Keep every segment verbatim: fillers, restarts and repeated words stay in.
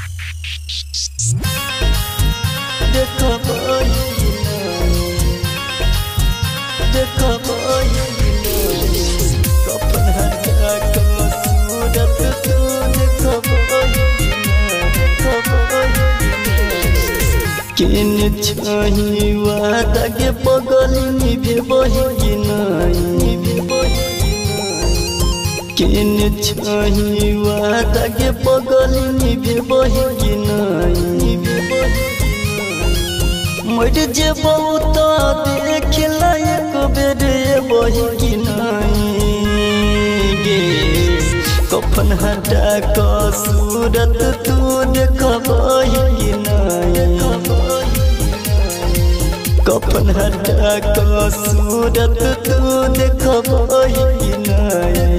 देखो देखो कपन हटा को सूरत तू देखो किन छही वादा के बगली निभे बही नहीं किन छही वादा के बगली निभे बही नहीं मर जे बहुत देख लायक बेरे बही नहीं गे कफन हटा को सूरत तू देखबही नहीं कफन हटा को सूरत तू देखबही नहीं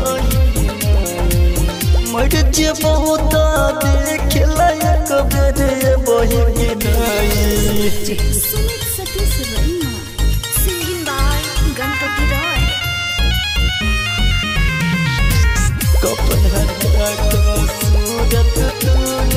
मर जे बहुत देख लायक बेरे बही नहीं Sumit Satish Verma, singing by Ganpati Roy. कपन हटा को सूरत तू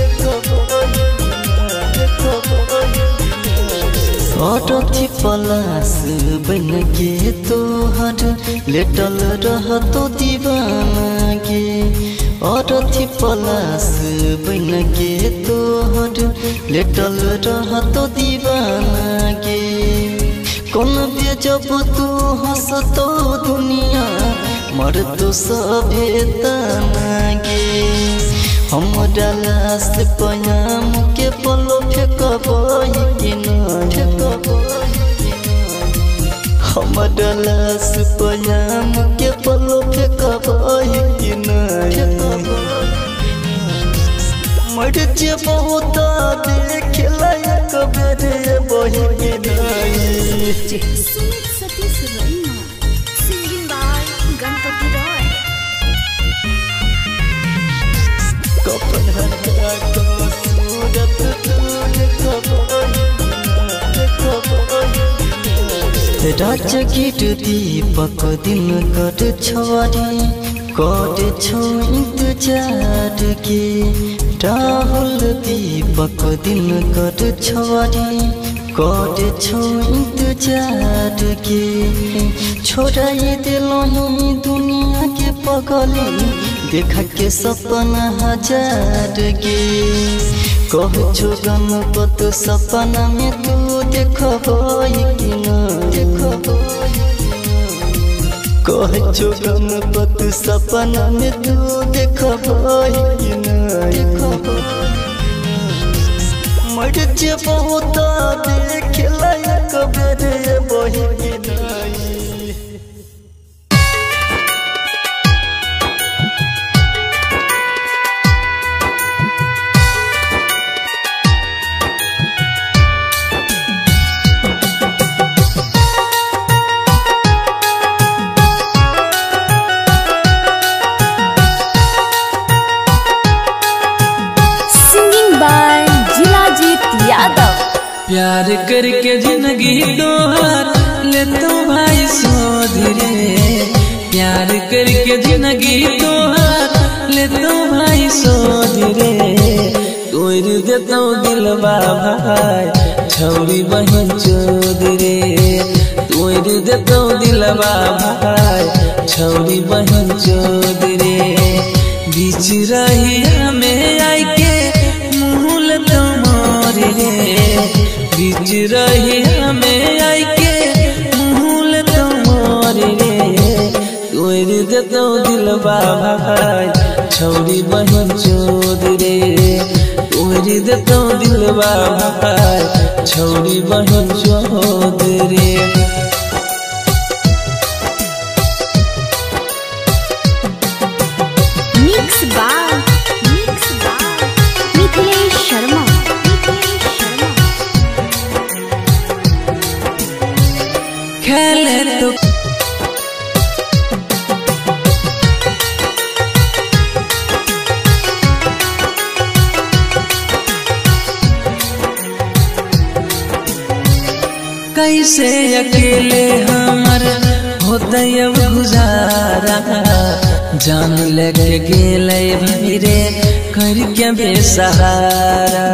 देखबही पलास बन के तोहर लेटल रह तो दीवाना गे और थी पलास बन के तोहर लेटल रह तो दीवाना गे कौन बेजब तू हंस तो दुनिया मर तो सभे तना गे हम डालास पयाम के पलो फेंकबही कि नहीं हम डालास पयाम के पलो फेंकबही कि नहीं मर जे बहुत देख लायक बेरे बही कि नहीं Sumit Satish Verma, singing by Ganpati Roy. कपन हटा को सूरत तू देखबही राज गीत दीपक दिन कट छवारी कट छो इंतजार के राहुल दीपक दिन कट छवारी कट छो इंतजार के छोड़ाई दिलही दुनिया के पगली देखा के सपना हजार गे कह छो गणपत सपना में तू देखबही कि नहीं कह छो गणपत सपना में तू देखबही कि नहीं मर जे बहुत देख लायक बेरे बही कि नहीं प्यार करके जिंदगी तोहार ले तो भाई सोधरे प्यार करके जिंदगी तोहार ले तो भाई सोधरे तोड़ देता दिलवा भाई छौरी बहन चौधरे तोड़ देता दिलवा भाई छौरी बहन चौधरे बीच रहिया में आई के मुँह तो मोरे बीच रहिया में आई के मुँह तो मोरे तोड़ देता दिलवा भाई छौरी बहन चौधरे तोड़ देता दिलवा भाई छौरी बहन चौधरे Mix by Mix by Mithilesh Sharma. खेले तो कैसे अकेले हमर होता गुजारा जान लेके गेले भाई रे करके बेसहारा।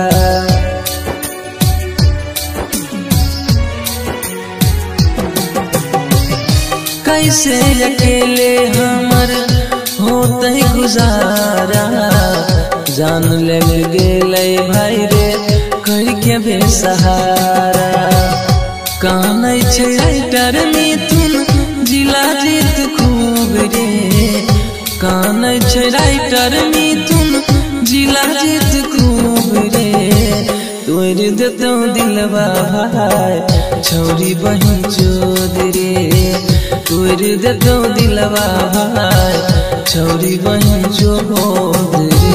कैसे अकेले हमर होते गुजारा, जान लेके गेले भाई रे करके बेसहारा। कानै छै राइटर मिथुन जिला जीत खूब रे, कानै छै राइटर मिथुन जिला जीत खूब रे। तोड़ देतौ दिलवा भाई छौरी बहिन चोद रे, तोड़ देतौ दिलवा भाई छौरी बहिन चोद रे।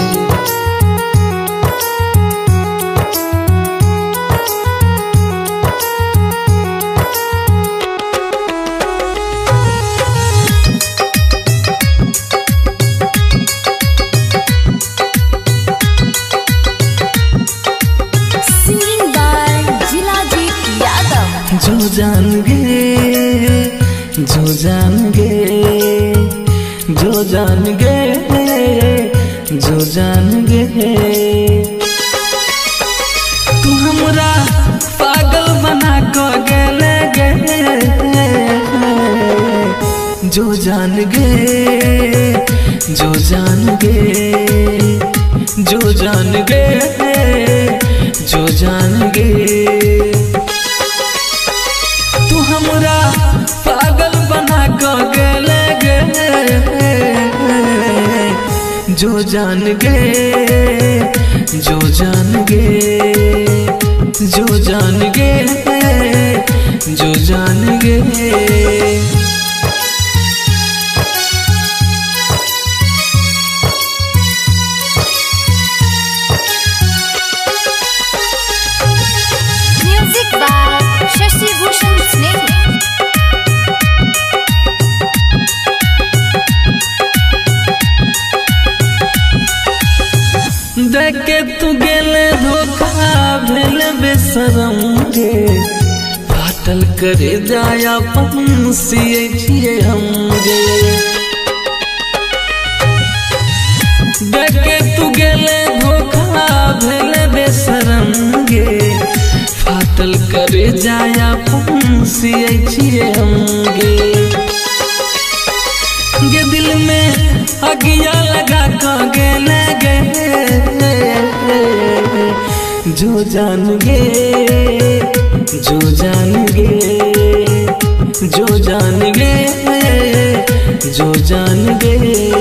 जो जान गे जो जान गे जो जान गे जो जान गे, तू हमरा पागल बना को गेले गे। जो जान गे जो जान गे जो जान गे जो जान गे, हमरा पागल बना को गेले गे। जो जान गे जो जान गे जो जान गे जो जान गे। म्यूजिक बाय शशि भूषण स्नेह। देखे तू गेले धोखा भेल बेसरम गे, फाटल करे जाया पंसिए छिए हम गे। देखे तू गेले धोखा भेल बेसरम गे, फाटल करे जाया पंसिए छिए हम गे। गे दिल में अगिया लगा को गेले गे। जो जान गे जो जान गे जो जान गे जो जान गे।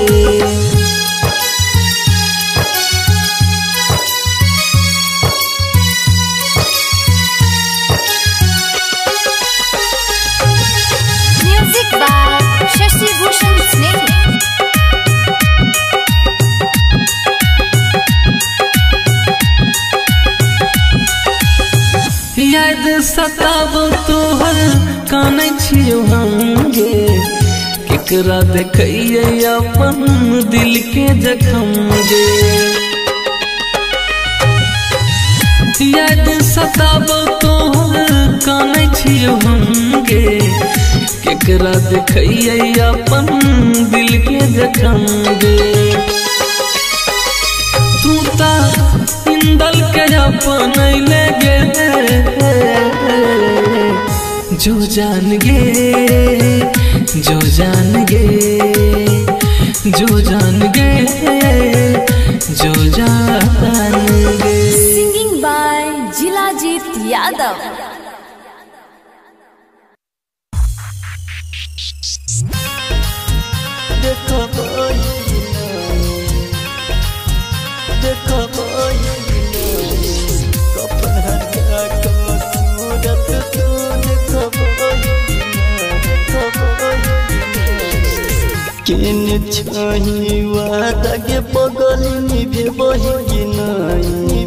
म्यूजिक बाय शशि भूषण स्नेह। याद सताबो तोहर कानै छियौ हम गे, केकरा देखैये अपन दिल के जखम गे। याद सताबो तोहर कानै छियौ हम गे, केकरा देखैये अपन दिल के जखम गे। तू ता इंदल के अपन ले गे। जो जान गे जो जान गे जो जान गे जो जान गे। Singing by Jilajit Yadav. देखो बोई देखो बोई कपन हटा को सूरत तू देखो बोई देखो बोई। किन छही वादा के पगली निभे बही नहीं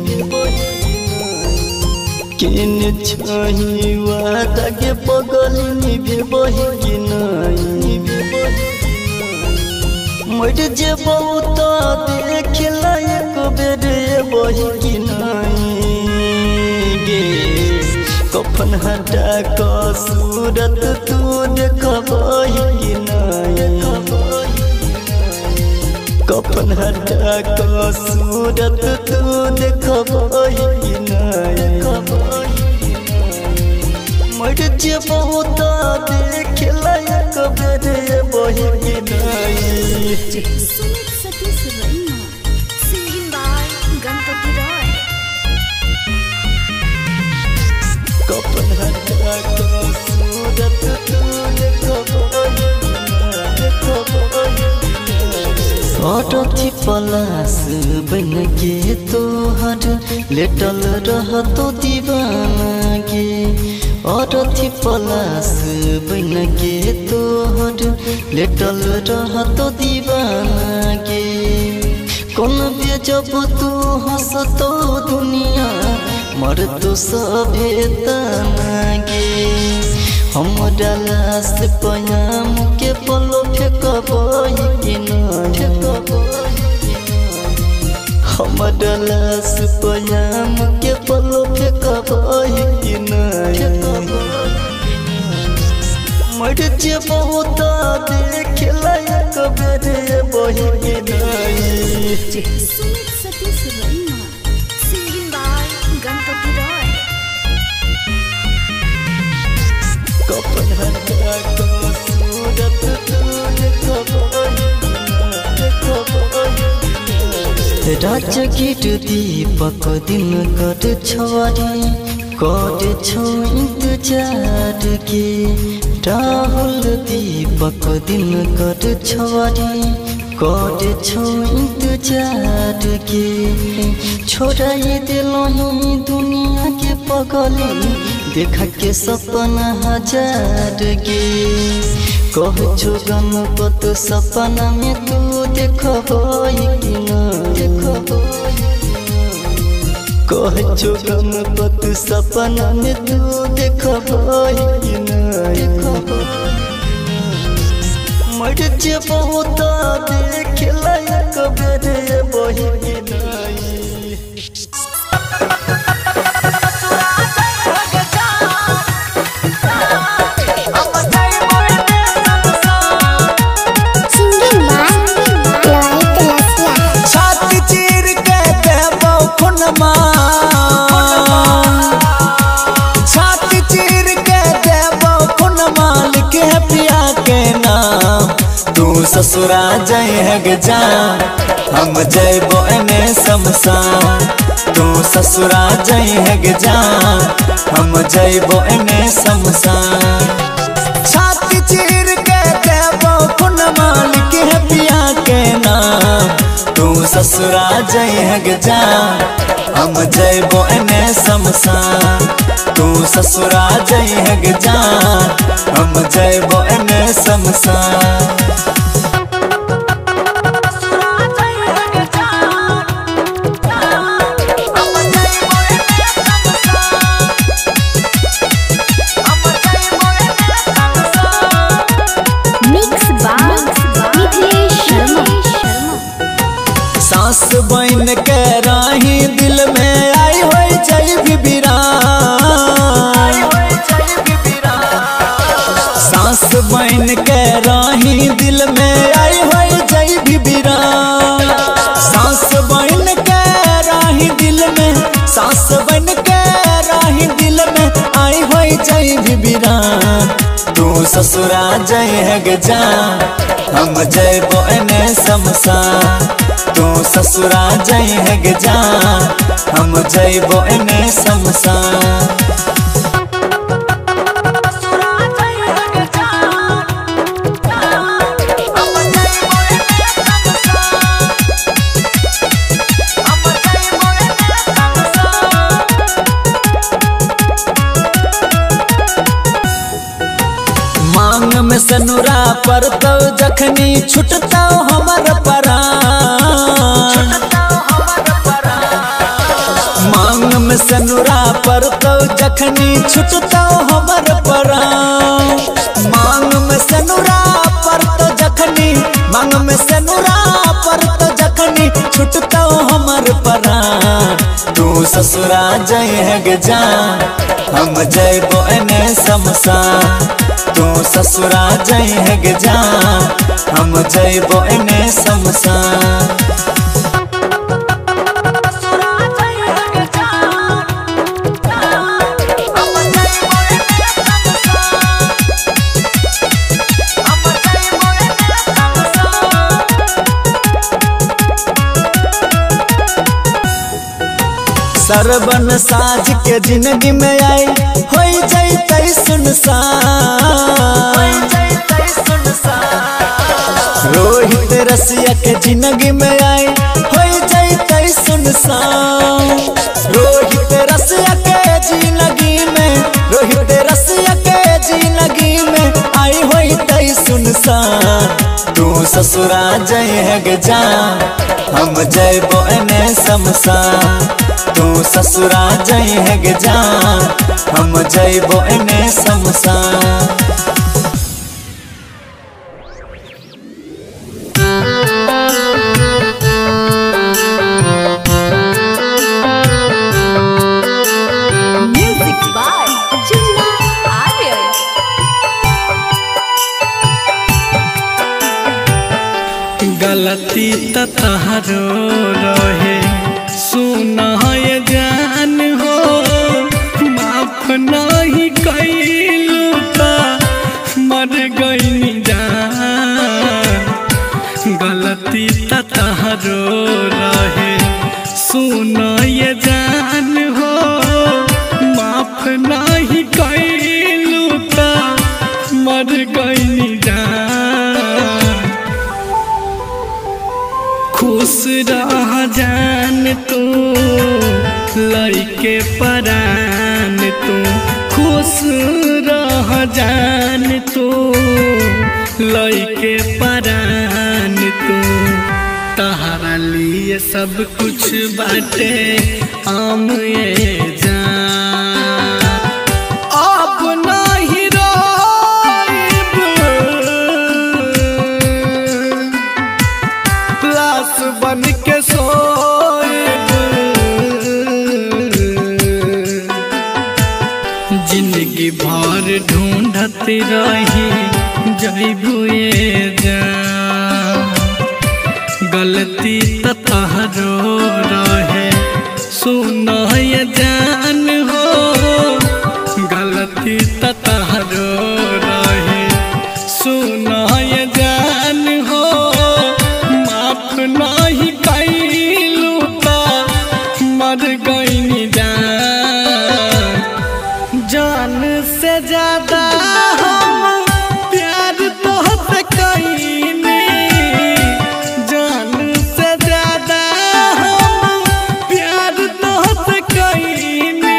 किन छही वादा के पगली निभे बही नहीं। मर जे बहुत देख लायक बेरे बही नहीं गे। कफन हटा का सूरत तू देख बही नहीं। कफन हटा को सूरत तू देखबई कि नहीं मर जेबो त देख लायक बेरे बही कि नहीं सतीश रैना सिंगिंग बाय गणपति रॉय कफन हटा को सूरत तू देखबई अरथी पलास बन के तोहर लेटल रह तो दीवाना गे अरथी पलास बन के तोहर लेटल रह तो दीवाना गे कौन बेजब तू हंस तो दुनिया मर तो सभे तना गे हमरा लाश पयाम के पलो फेंकबई कि नहीं हमरा लाश पयाम के पलो फेंकबई कि नहीं मर जेबो त देख लायक बेरे बही कि नहीं सतीश रैना सिंगिंग बाय गणपति रॉय कफन हटा को सूरत तू देखबई राजगीर दीपक दिन कर छवारी कर छो इंतजार के राहुल दीपक दिन कर छवारी कर छो इंतजार के छोड़ाई दिलही दुनिया के पगली देखा के सपना हजार गे कह छो गणपत सपना में तू देखबई कि नहीं कह छो गणपत सपना में तू देखबई कि नहीं मर जेबो त देख लायक बेरे बही कि नहीं छाती चीर के देबो खुन मालिक है पिया के नाम तू ससुरा जय जा हम जयबो एने शमशान तू ससुरा जय जा हम जयबो एने शमशान छाती चीर के देबो खुन मालिक है पिया के नाम तू ससुरा जय जा हम जयबो एने शमशान तू ससुरा जय जा हम जयबो एने शमशान सास बन के राही दिल में आई हो जय बिबिरा सास बन के राही दिल में आई हो जय बिबिरा सास बन के राही दिल में सास बन के राही दिल में आई हो जय बिबिरा तू ससुरा जय जा हम जयबो एने शमशान तू ससुरा जय जा हम जयबो एने शमशान मांग में सनुरा पर तो जखनी छुटता हमर परान मांग में सनुरा पर तो जखनी छुटता हमर परान मांग में सनुरा पर तो जखनी मांग में सनुरा पर तो जखनी छुटता हमर परान तू ससुरा जय जा हम जयबो एने शमशान तू ससुरा जइहग जान हम जइबो एने शमशान। सरबन साज के जिंदगी में आई हो जैते सुनसान। रोहित रसिया के जिंदगी में आई हो जैते सुनसान। रोहित रसिया के जिंदगी में रोहित रसिया के जिंदगी में आई हो तई सुनसान। तू ससुरा जइहग जान हम जइबो एने शमशान। तू ससुरा जइहग जान हम जइबो एने शमशान। Music by Chunna Aryan. गलती त तहरो रहे सुना ये जान हो, माफ नहीं कैलू त मर गई जान। गलती त तहरो रहे सुना ये जान हो, माफ नहीं कैलू त मर गई जान। खुश रह जान तू लइके परान तू, खुश रह जान तू लइके परान तू। तहरा लिए सब कुछ बाटे आम ये जान। अब नहीं रोइब लाश बन के सोइब, जिंदगी भर ढूंढत रही जइबू ये जान। गलती त तहरो रहे सुना ये जान हो, गलती त तहरो रहे सुना ये जान हो, माफ नहीं कैलू त मर गई जान। जान से ज्यादा हम प्यार तोहसे कईनी, जान से ज्यादा हम प्यार तोहसे कईनी।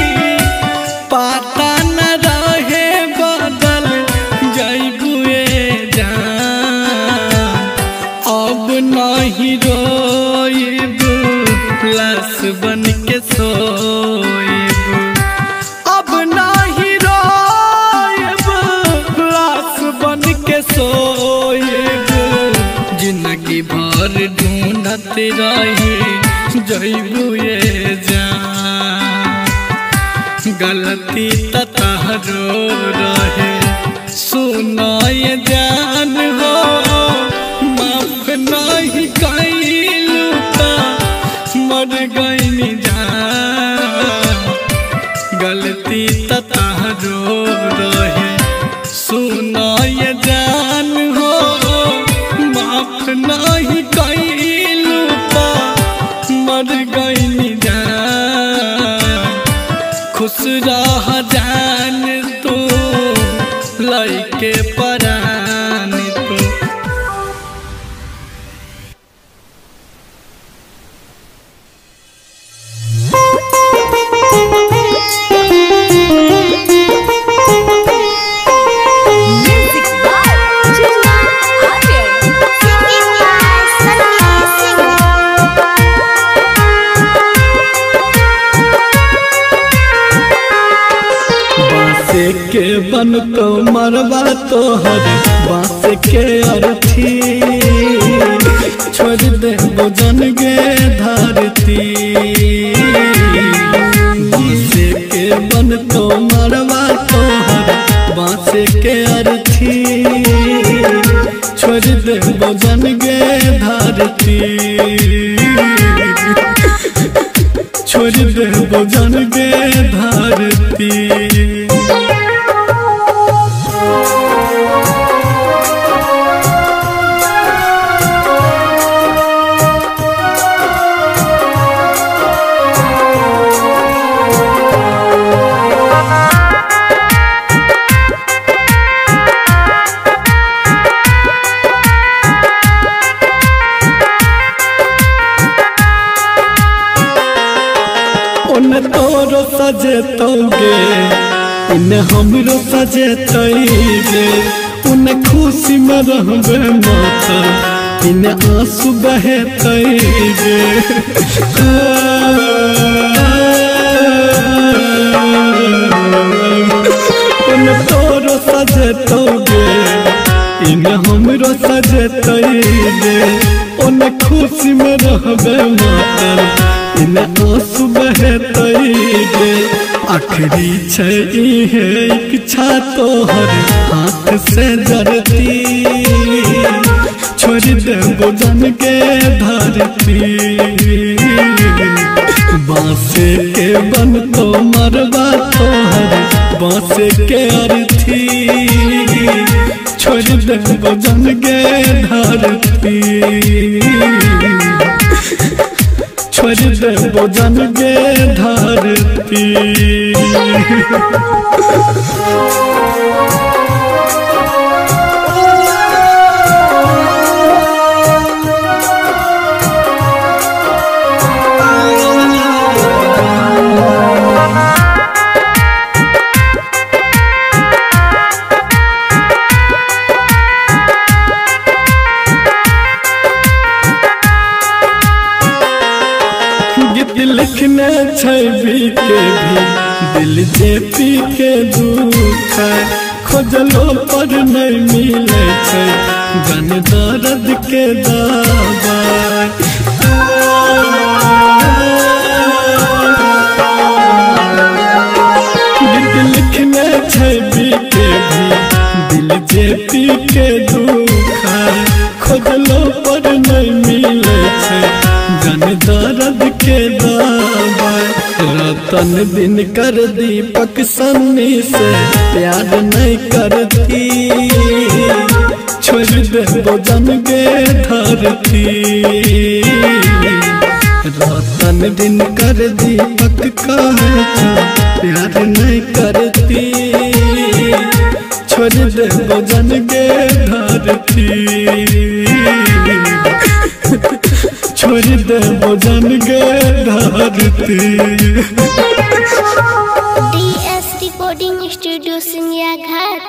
पता न रहे बदल जइबू ये जान। अब नहीं रोइब लाश बन के सोइब, अब नहीं रोइब लाश बन के सोइब। जिंदगी भर ढूंढत रही जइबू ये जान। गलती त तहरो रहे सुना ये जान हो, माफ नहीं कैलू त मर गई जान। गलती त तहरो रहे सुना ये जान हो, माफ नहीं कैलू त मर गई जान। खुश रह जान तू लइके परान तू। Music by Chunna Aryan. Singing by Sunny Singh. बांसे के बन तो मरवा तोहर बांस के अर्थी, छोड़ दे बुझन गे धरती। बांसे के बन तो मरवा तोहर बांस के छोड़ देबो जान गे धरती। उन्हें तोरो सजेतोगे उन्हें हमरो सजेतोगे, उन्हें खुशी में रहबे माता इन्हें आंसू बहेतोगे। उन्हें तोरो सजेतोगे इन्हें हमरो सजेतोगे, उन्हें खुशी में रहबे माता इन्हें आंसू बहेतोगे। आखिरी छै इहे इच्छा तोहर हाथ से जरती, छोड़ देबो जान के धरती। बांसे के बन तो मरबा तोहर बांसे के अर्थी, छोड़ देबो जान के धरती। छोड़ देबो जान गे धरती। लिखने छवि के भी दिल जे पी के दुख, खोजलो पर नहीं मिले छै गन दर्द के दवाई। लिखने छवि के भी दिल जे पी के दुख, खोजलो पर नहीं मिले छै गन दर्द के दवाई। रतन दिन कर दीपक सन्नी से प्यार नहीं करती, छोड़ देबो जान गे धरती। रतन दिन कर दीपक कहे प्यार नहीं करती, छोड़ देबो जान गे धरती। छोड़ देबो जान गे धरती। डीएस रिकॉर्डिंग स्टूडियो सिंगिया घर।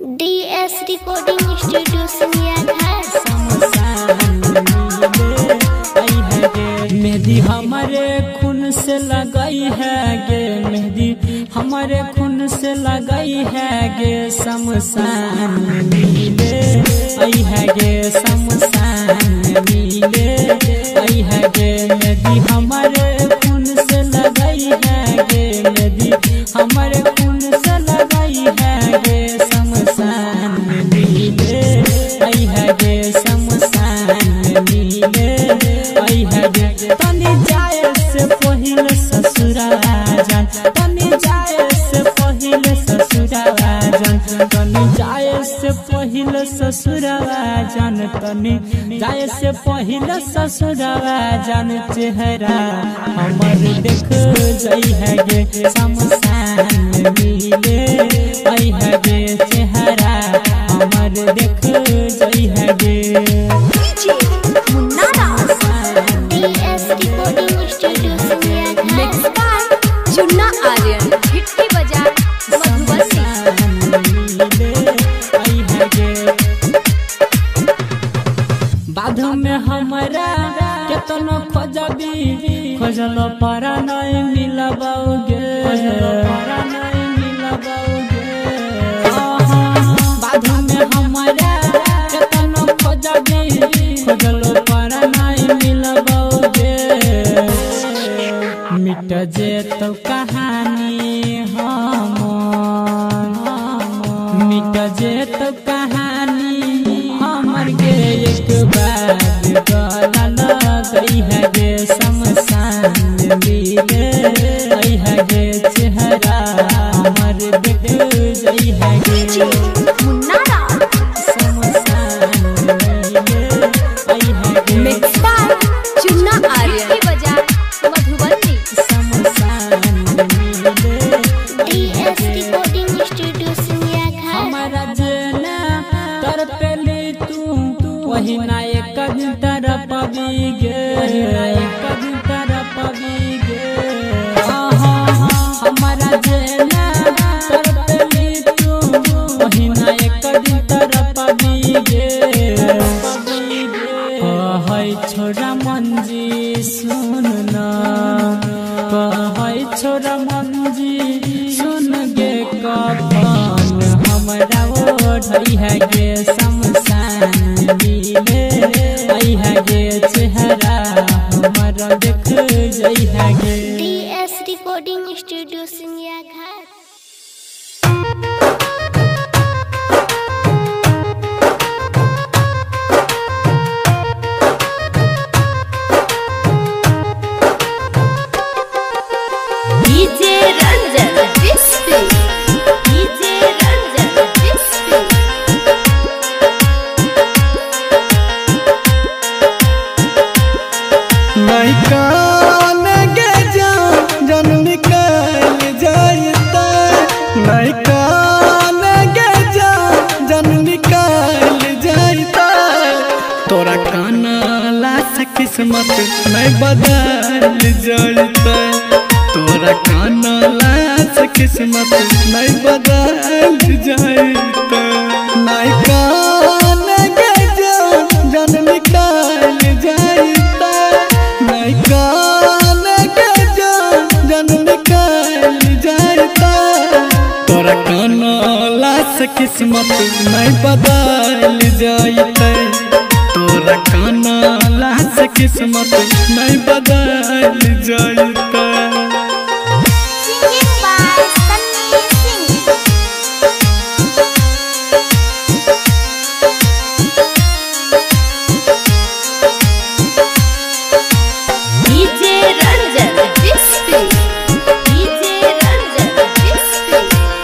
डीएस रिकॉर्डिंग स्टूडियो सिंगिया घाट। मेहंदी हमारे खून से लगाई है गे, मेहंदी हमारे खून से लगाई है गे, शमशान मिले आई है गे, शमशान मिले आई है गे। मेहंदी हमारे खून से लगाई है गे, मेहंदी हमारे खून से लगाई है गे, शमशान मिले आई है गे, शमशान मिले आई है गे। तनी जाए से पहिले ससुरावा जान, तनी जाए से पहिले ससुरावा जान, तनी जाए से पहिले ससुरावा जान, तनी जाए से पहिले ससुरावा जान। चेहरा हमर देख जाई है गे, शमशान मिले आई है गे, चेहरा हमर देख जाई है गे। डीएस रिकॉर्डिंग स्टूडियो सिंगिया घाट। चुन्ना आर्यन हिट्टी बाजार बाध में हमारा केतनो खोजबी, खोजल पारा नहीं मिलबाओगे, पारा नहीं मिलबाओगे। बाध में हमारा केतनो खोजबी, खोजल पारा नहीं मिलबाओगे। मिट जे तो कहानी हमर, मिट जे तो कहानी हमर गे, एक बार गला लगई है गे, शमशान मिले आई है गे, चेहरा हमर देख जाई है गे, शमशान मिले आई है गे। मिक्स बाय चुन्ना आर्यन हिट्टी बाजार Madhubani. DS recording studio Singiya घाट। हमारा जना तर पेली तू, वही ना एक दिन तर पबी गे, एक दिन तर पबी गे। हमारा जना तर पेली तू, वही ना एक दिन तर पबी गे। कहै छोरा मंजी सुन ना, कहै छोरा मंजी सुन गे, कफन हमरा ओढ़ई है गे, शमशान मिले आई है गे, चेहरा हमरा देख जाई है गे। डीएस रिकॉर्डिंग स्टूडियो सिंगिया घाट। DJ Ranjan Bisfi, DJ Ranjan Visfi. नहीं कान गे जान जन निकल जाता, नहीं कान गे जान जन निकल जाता। तोरा कानला से किस्मत नहीं बदल जाता, तोरा कानला से किस्मत नहीं बदल जाता। नहीं कान गे जान जन निकल जाता, नहीं कान गे जान जन निकल जाता। तोरा कानला से किस्मत नहीं बदल जाता, तोरा कानला से किस्मत नहीं बदल जाता। Singing by Sunny Singh. DJ Ranjan Bisfi, DJ Ranjan विस्फी।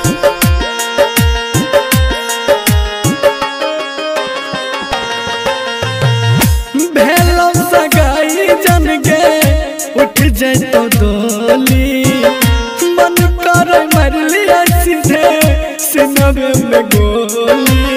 भेलो सगाई जन गे उठ जैतो डोली, मन कर मर लिया सीधे सिनवे में गोली।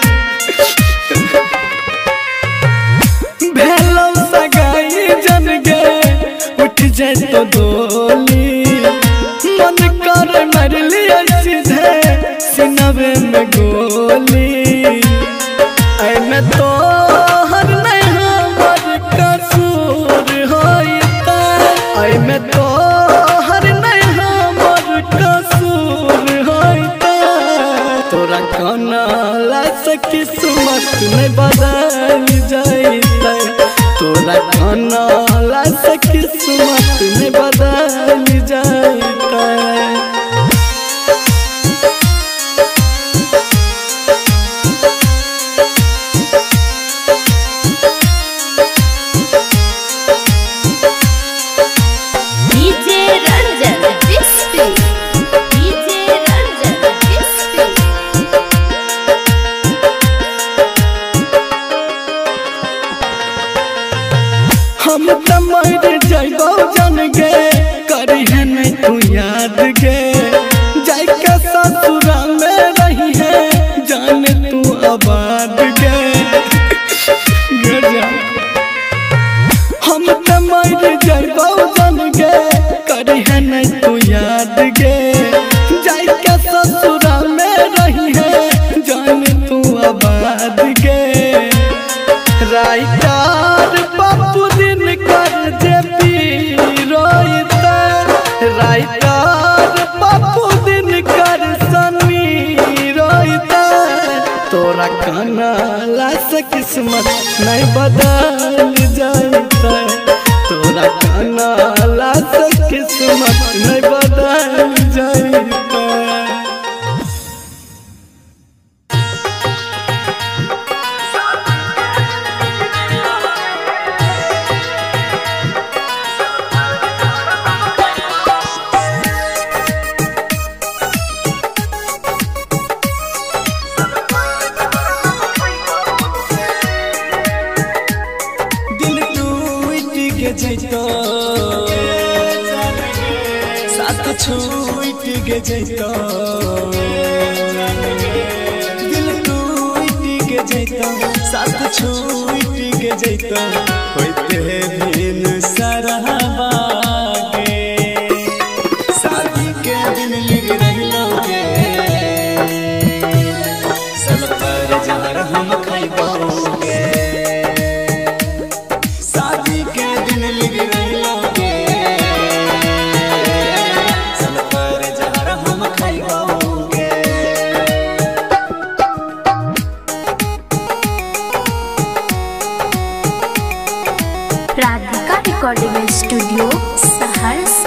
भेलो सगाई जन गे उठ जैतो डोली, मन कर मर लिया सीधे सिनवे में गोली ऐ में तो हर नहीं हमर कसूर होइता ऐ में तो हर नहीं हमर कसूर होइता तोरा कनाला से किस्मत नहीं बदल जाइता तोरा कनाला से किस्मत नहीं बदल जाइता हम त मर जाइबो जन गे करी है नहीं तू याद गे जाय के ससुरा में रही है जान तू आबाद गे हम त मर जाइबो जन गे करी है नहीं तू याद गे जाय के ससुरा में रही है जान तू आबाद गे राइटर बापू दिन कर जे पी रोइता राइटर बापू दिन कर सनी रोइता तोरा कनाला से किस्मत नहीं बदल जाइता तोरा कनाला से किस्मत नहीं बदल जाइता साथ छूट के जैतो दिल टूट के जैतो साथ छूट के जैतो होते बिन सरहबा के शादी के दिन लिख रहिलोगे सल पर जहर हम खइबोगे शादी के दिन लिख रहिलोगे राधिका रिकॉर्डिंग स्टूडियो सहरसा।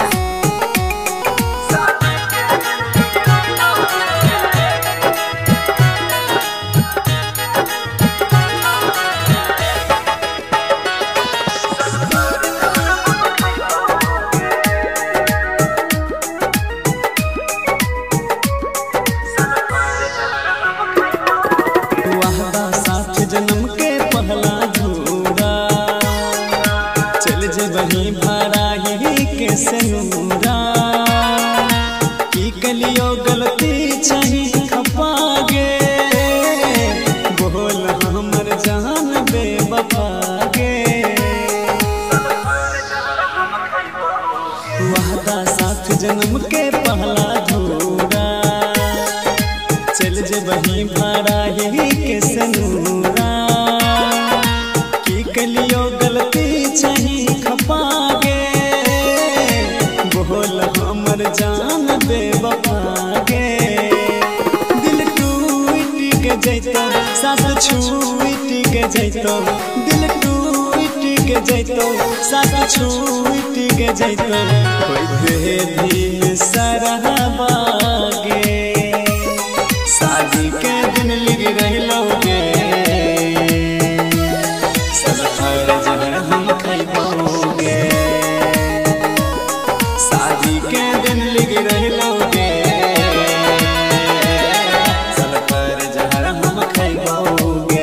वादा साथ जन्म के पहला झूरा चल जे वही भरा ही के सनूरा की कलियो गलती चाही खपागे बोल हमर जान बेवफा गे वादा साथ जन्म के पहला झूरा चल जे वही भरा ही के सनूरा की कलियो गलती चाही खपागे बोल हमर जान बेवफा गे दिल टूट के जैतो साथ छूट के जैतो दिल टूट के जैतो साथ छूट के जैतो होते भी सरहबा गे शादी के दिन लिख रहिलोगे सल पर जहर हम खइबोगे शादी के दिन लिख रहिलोगे सल पर जहर हम खइबोगे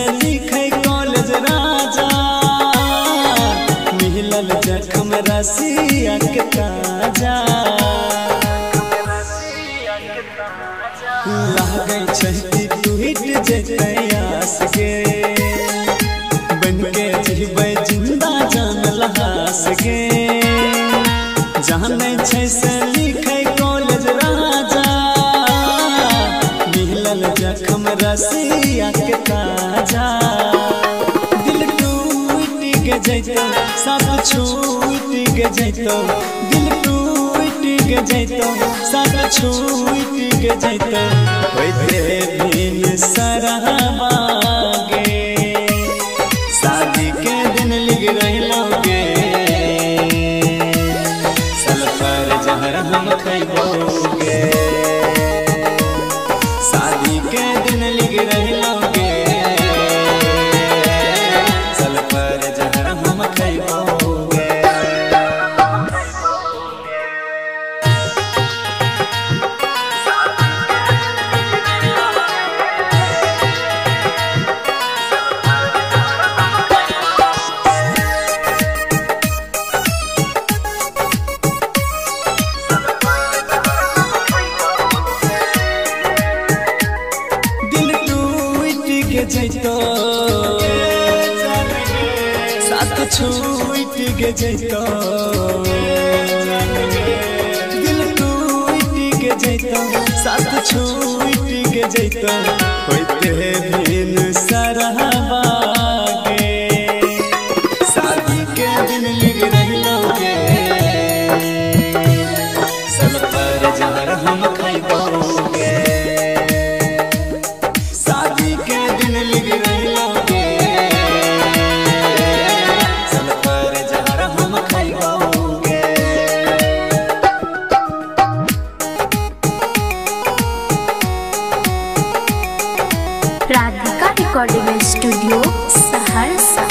लिखे कॉलेज राजा मिलल जखम रसिया के ताजा लागै छै कि टूट जेतै आस गे बनके जीबै जिंदा जान लहास गे जानै छै से लिखे कॉलेज राजा मिलल जखम रसिया के ताजा दिल टूट के जैतो साथ छूट के जैतो दिल टूट के जैतो साथ छूट के जैतो होइते बिन सराबागे शादी के दिन लिख रहलोगे सल्फर जहर हम खैबोगे शादी के दिन लिख रहलोगे सल्फर जहर हम खैबोगे जैतो साथ छूट के जैतो दिल टूट के जैतो साथ छूट के जैतो होइते बिन सराबागे शादी के दिन लिख रहलोगे सल्फर जहर हम खैबोगे राधिका रिकॉर्डिंग स्टूडियो सहरसा।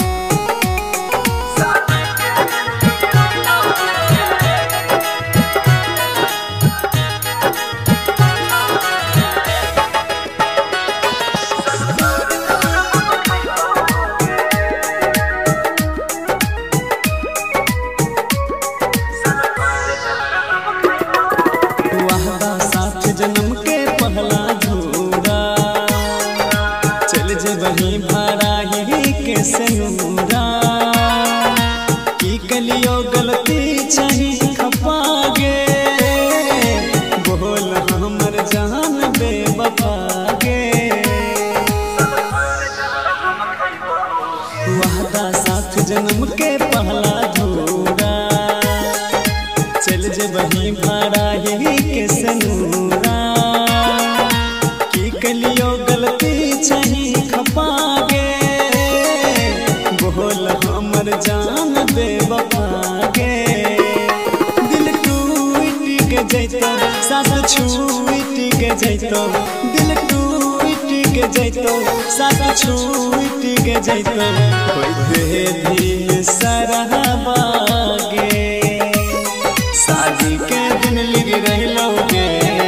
वादा साथ जन्म के पहला धूरा चल जे वही भाड़ा ही के सनूरा की कलियो गलती चाही खपागे बोल हमर जान बेवफा गे वादा साथ जन्म के पहला धूरा चल जे वही भाड़ा ही के सनूरा की कलियो गलती चाही खपागे बोल हमर जान बेवफा गे दिल टूट के जैतो साथ छूट के जैतो दिल टूट के जैतो साथ छूट के जैतो होइते दिन सराबागे शादी के दिन लिख रहलोगे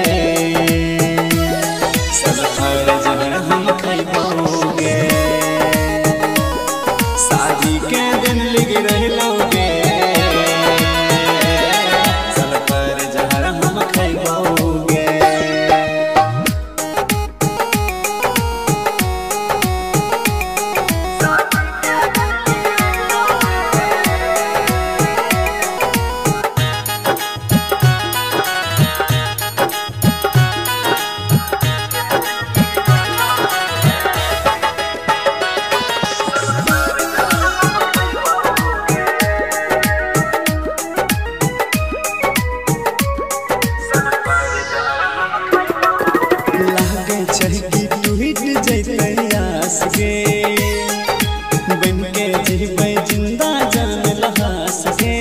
सल्फर जहर हम खैबोगे शादी के दिन लिख रहलोगे सल्फर जहर हम खैबोगे लागे चहकी टूट जैते आस गे बनके जीबै जिंदा जान लहास गे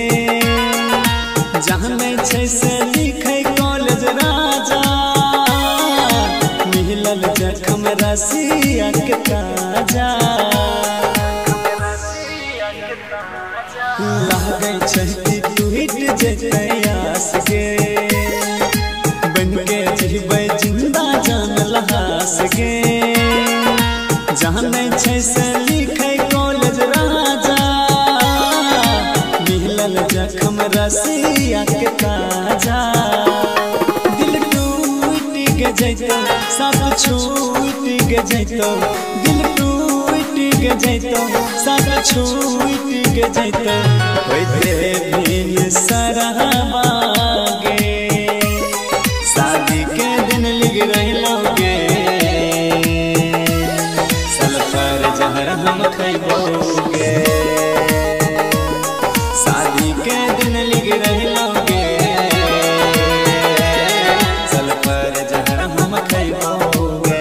जानै छै से लिखे कॉलेज राजा मिलल जखम रसिया के ताजा लागै छै कि टूट जैते आस गे बनके जीबै जिंदा जान लहास गे जानै छै से लिखे कॉलेज राजा मिलल जखम रसिया के ताजा दिल टूट के जैतो साथ छूट के जैतो दिल टूट के जैतो साथ छूट के जैतो होते बिन सरहवा शादी के दिन लिख रहोगे सल्फर जहर हम खैबोगे शादी के दिन लिख रहोगे सल्फर जहर हम खैबोगे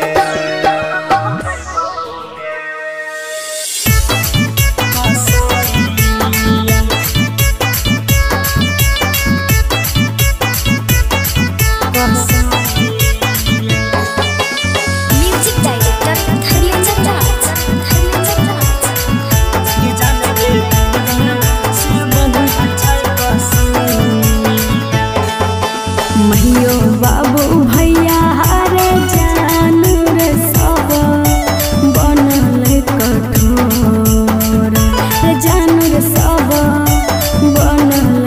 म्यूजिक डायरेक्टर धर्मेंद्र राज धर्मेंद्र महियो बाबू भैया हरे जान रे सब बनल कठोर रे जान रे सब बनल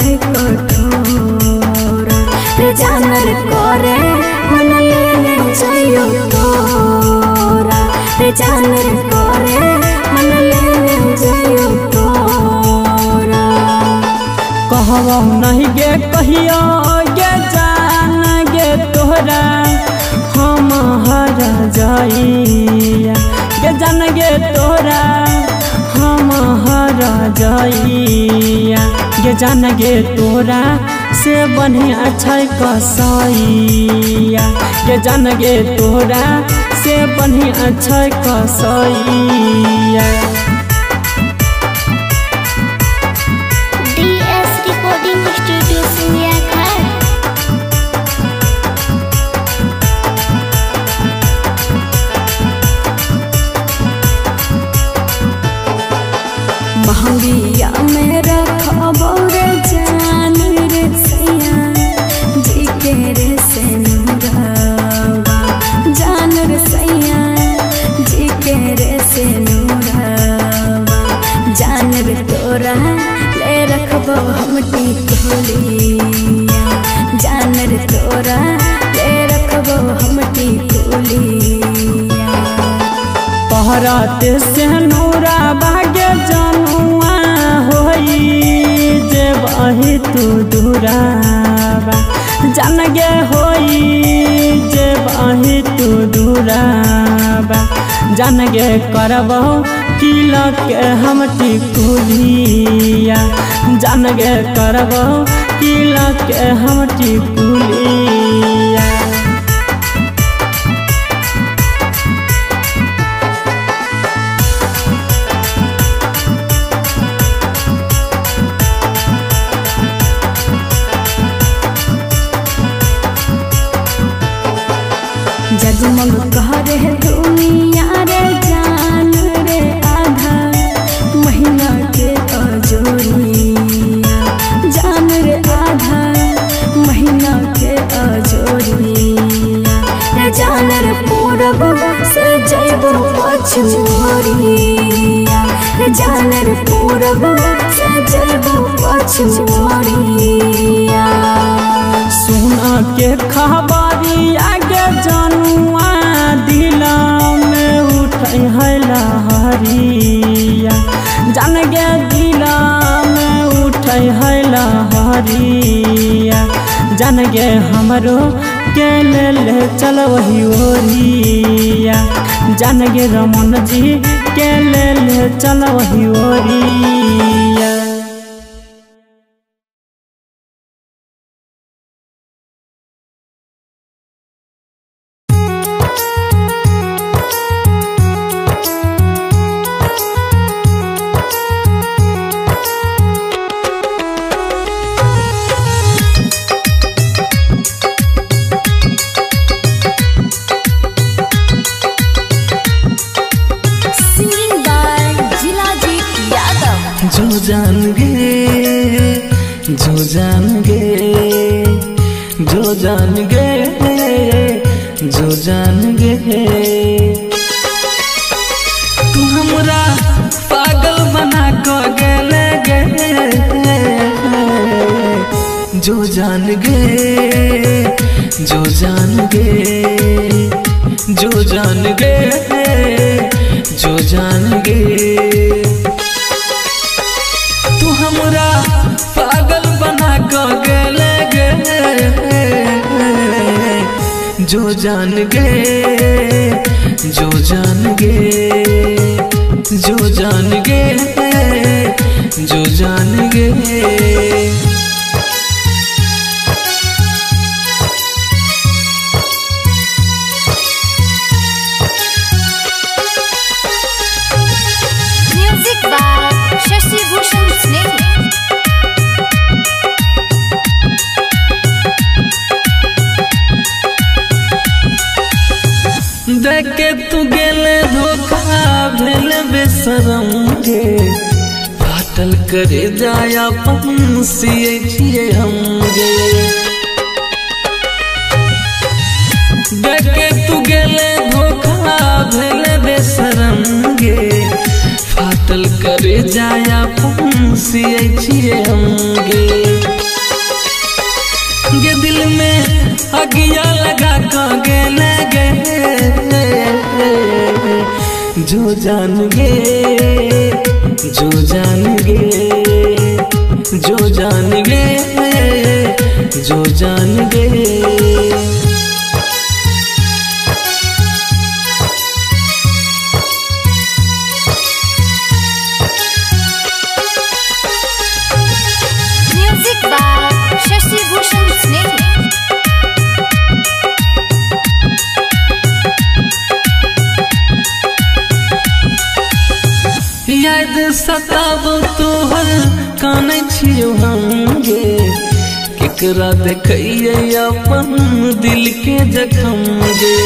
कठोर रे जान रे करे मन ले जइयो तोरा रे जान रे करे मन ले जइयो तोरा कहबो नहीं गे कहियो गे जान गे तोहरा हम हर जाइया गे जान गे तोहरा हम हर जाइया गे जान गे तोरा से बढ़िया छै कसैया गे जान गे तोरा से बढ़िया छै कसैया डीएस रिकॉर्डिंग स्टूडियो सिंधिया घर। महंगिया में रखबो रे जान रे सैया जी के रे से नूरवा जान रे सैया जी के रे से नूरवा जान रे तोरा ले रखबो हम टिकुलिया जान रे तोरा ले रखबो हम टिकुलिया पहराते से नूरा बागे जनुआ होई जे बही तू दूराबा जान गे होई जे बही तू दूराबा जान गे करबो किला के हम टिकुलिया जान गे करबो किला के हम टिकुलिया जगमग करे दुनिया रे जान रे आधा महीना के अजोरिया जान रे आधा महीना के अजोरिया रे जान रे पूरब से जइबो पछुरिया रे जान रे पूरब से जइबो पछुरिया सुना के खबरी आगे जनुआ दिला में उठै है लहरिया जान गे दिला में उठै है लहरिया जान गे हमरो के ले ले चल वही ओरिया जान गे रमन जी के ले ले चल वही ओरिया जो जान गे जो जान गे जो जान गे जो जान गे तू जो जान गए जो जान गए जो जान गए जो जान गए। तू हमरा पागल बना के गेले गे जो जान गए जो जान गए जो जान गए जो जान गए। Music by Shashi Bhushan Snehi. देखे तू गेले धोखा भेल बेसरम गे फाटल करे जाया पंसिए छिए हम गे। देखे तू गेले धोखा भेल बेसरम गे फाटल करे जाया पंसिए छिए हम गे। गे दिल में अगिया लगा के गेले गे जो जान गे जो जान गे जो जान गे जो जान गे। Music by Shashi Bhushan Snehi. याद सताब तोहर काने छियो हम गे केकरा देखिए अपन दिल के जखम गे।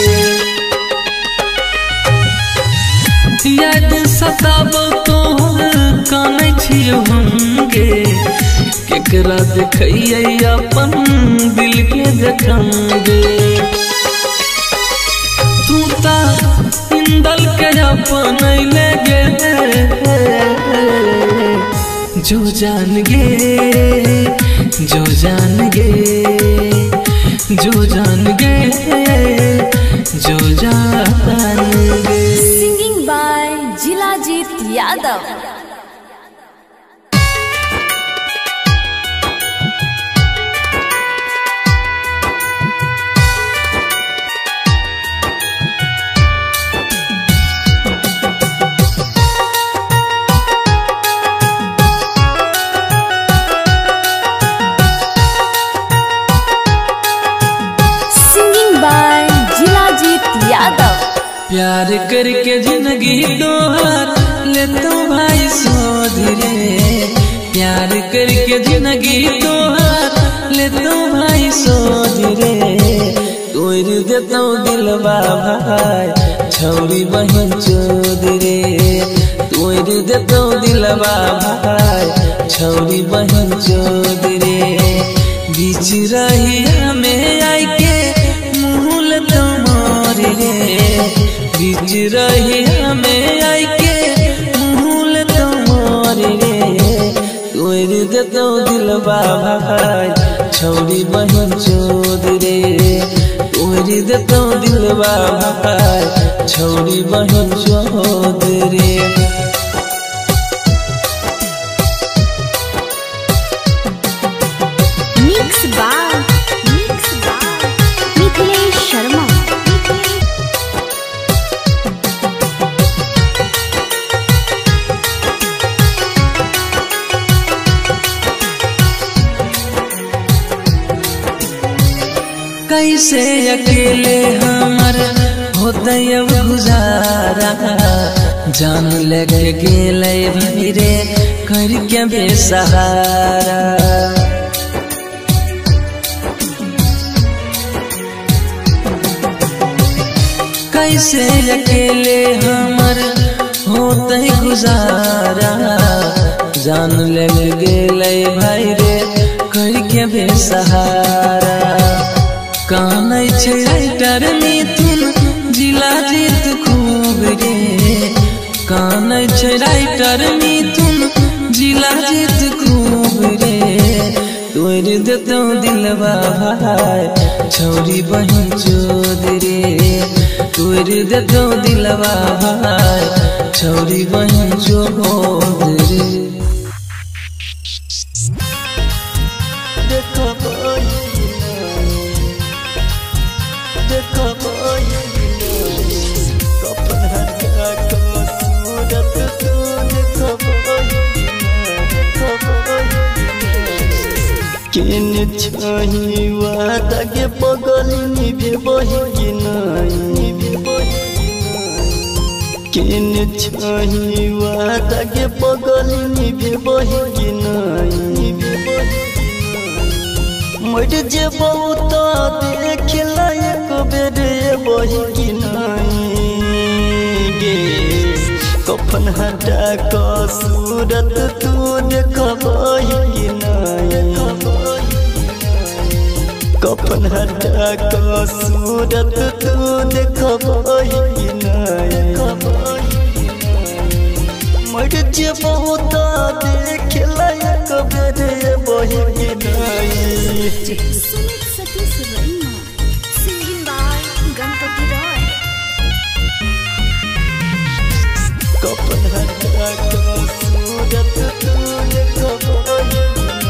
याद सताब तोहर काने छियो हम गे केकरा देखिए अपन दिल के जखम गे। तू ता इंदल के अपन ले गे जो जान गे जो जान गे जो जान गे जो जान गे। Singing by Jilajit Yadav. प्यार करके जिंदगी तोहार ले तो भाई सो धीरे प्यार करके जिंदगी तोहार ले तो भाई सो धीरे तोड़ देता दिलवा भाई छौरी बहन चौधरी तोड़ देता दिलवा भाई छौरी बहन चौधरी बीच रही हमें आई के मुँह तुम्हारे रे बीच रही हमें आई के मुँह तुम्हारे रे तोड़ देता दिलवा भाई छौरी बहन चौधरी तोड़ देता दिलवा भाई छौरी बहन Chaudhary. Mix by mix by Mithilesh Sharma. कैसे अकेले हमर होता अब गुजारा जान लेके गेले भाई रे कर के बेसहारा कैसे अकेले हमर होता गुजारा जान लेके गेले भाई रे कर के बेसहारा कानै छै राइटर मिथुन जिला जीत खूब रे कानै छै राइटर मिथुन जिला जीत खूब रे तोड़ देतो दिलवा भाई छौरी बहन चोद रे तोड़ देतो दिलवा भाई छौरी बहन चोद रे किन छही वादा के बगल निभे बही कि नहीं किन छही वादा के बगल निभे बही कि नहीं मर जे बहुत देख लायक बेरे बही कि नहीं गे कफन हटा का सूरत तू देखबही कि नहीं कफन हटा का सूरत तू देखबही कि नहीं मर जे बहुत देख लायक बेरे बही कि नहीं सतीश रैना सिंगिंग बाय गणपति रॉय कफन हटा का सूरत तू देखबही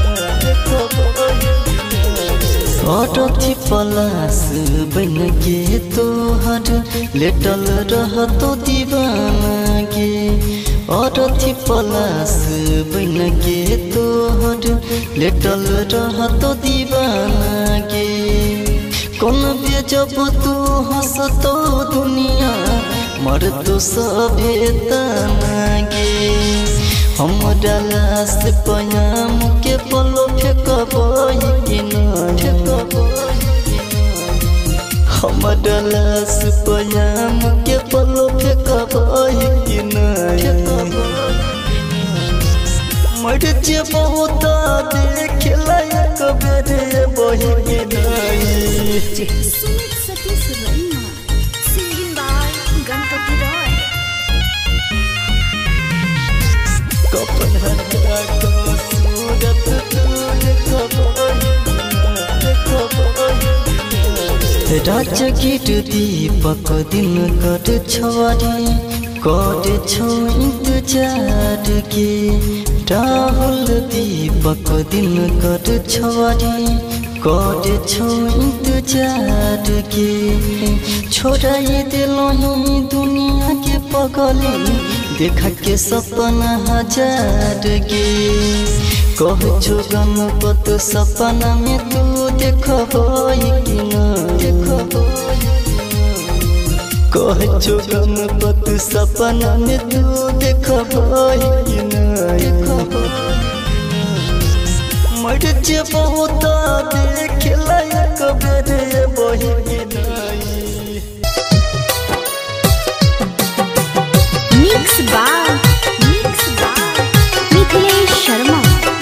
अरथी पलास बन के तोहर लेटल रह तो दीवाना गे अरथी पलास बन के तोहर लेटल रह तो दीवाना गे कौन बेजब तू हंस तो दुनिया मर तो सभे तना गे हम डालास पयाम के पलो फेंकबही कि नहीं हम डालास पयाम के पलो फेंकबही कि नहीं मर जे बहुत देख लायक बेरे बही कि नहीं सतीश रैना सिंगिंग बाय गणपति रॉय कफन हटा का सूरत तू देखबही राज गिर दीपक दिन कर छवारी कर छो इंतजार के राहुल दीपक दिन कर छवारी कर छो इंतजार के छोड़ाई दिलही दुनिया के पगली देखा के सपना हजार गे कह छो गणपत सपना में तू देखबही कि नहीं कह छो गणपत सपना में तू देखबही कि नहीं मर जे बहुत देख लायक बेरे बही कि नहीं mix by mix by Mithilesh Sharma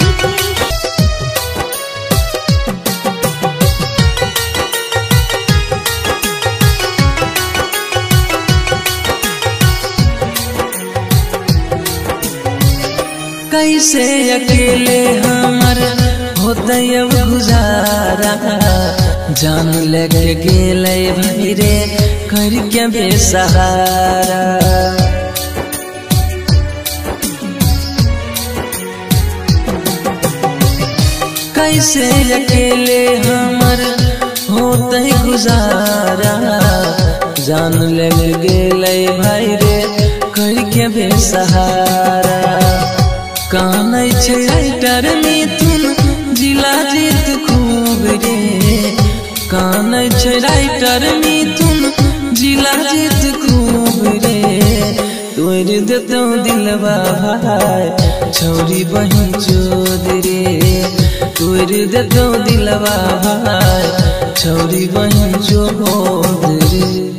कैसे अकेले हमर होते अब गुजारा जान लेके गेले भाई रे कर के बेसहारा कैसे अकेले हमर होते गुजारा जान लेके गेले भाई रे कर के बेसहारा कानै छै राइटर मिथुन जिला जीत खूब रे कानै छै राइटर मिथुन जिला जीत खूब रे तोड़ देतो दिलवा भाई छौरी बहन चोद रे तोड़ देतो दिलवा भाई छौरी बहन चोद रे।